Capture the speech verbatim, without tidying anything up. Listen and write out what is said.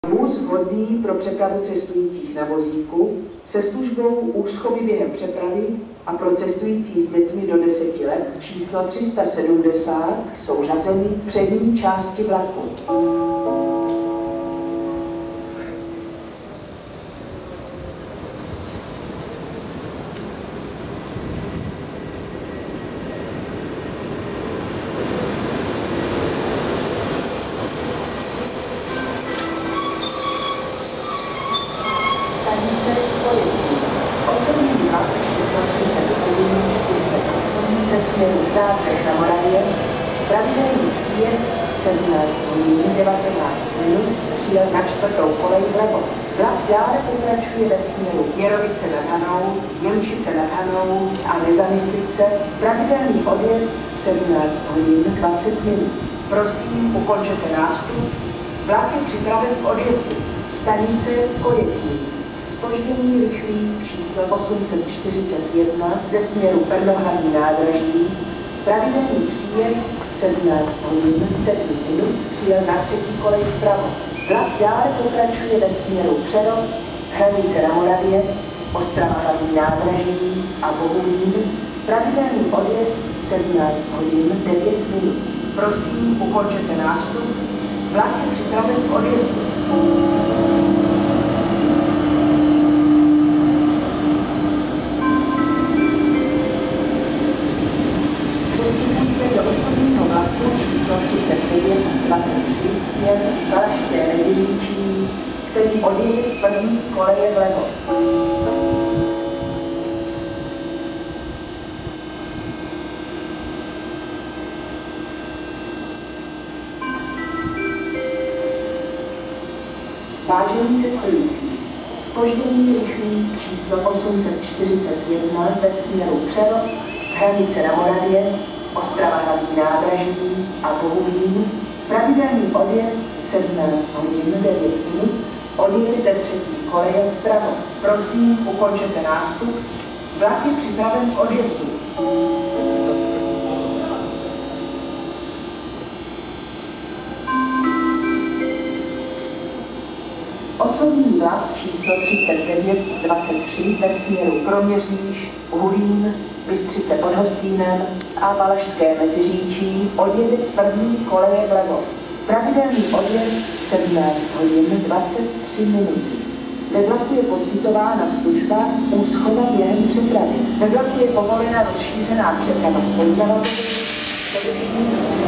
Vůz vhodný pro přepravu cestujících na vozíku se službou úschovy během přepravy a pro cestující s dětmi do deseti let číslo tři sta sedmdesát jsou řazeny v přední části vlaku. Zátek na Moravě, pravidelný příjezd sedmnáct hodin devatenáct minut přijel na čtvrtou kolej vlevo. Vlak dále pokračuje ve směru Věrovice nad Hanou, Němčice nad Hanou a Nezamyslice, pravidelný odjezd sedmnáct hodin dvacet minut. Prosím, ukončete nástup. Vlak je připraven k odjezdu. Stanice Kojetní. Zpoždění rychlý číslo osm set čtyřicet jedna ze směru Pernohradní nádraží. Pravidelný příjezd sedmnáct hodin sedm minut přijel na třetí kolej vpravo. Vlak dále pokračuje ve směru Přerov, Hranice na Moravě, Ostrava hlavní nádraží a Bohumín. Pravidelný odjezd sedmnáct hodin devět minut. Prosím, ukončete nástup. Vlak je připraven k odjezdu. Do osobního vlaku číslo třicet devět dvacet tři směr Valašské Meziříčí, který odjede z první koleje vlevo. Vážení cestující, zpoždění rychlý číslo osm set čtyřicet jedna ve směru Přerov, Hranice na Moravě, Ostrava hlavní nádraží a Bohumín, pravidelný odjezd sedmnáct hodin devět minut, odjede ze třetí koleje vpravo. Prosím, ukončete nástup. Vlak je připraven k odjezdu. Osobní vlak číslo třicet devět dvacet tři ve směru Kroměříž, Hulín, Bystřice pod Hostýnem a Valašské Meziříčí odjede z první koleje vlevo. Pravidelný odjezd sedmnáct hodin dvacet tři minut. Ve vlaku je poskytována služba úschova během přepravy. Ve vlaku je povolena rozšířená přeprava spoluzavazů,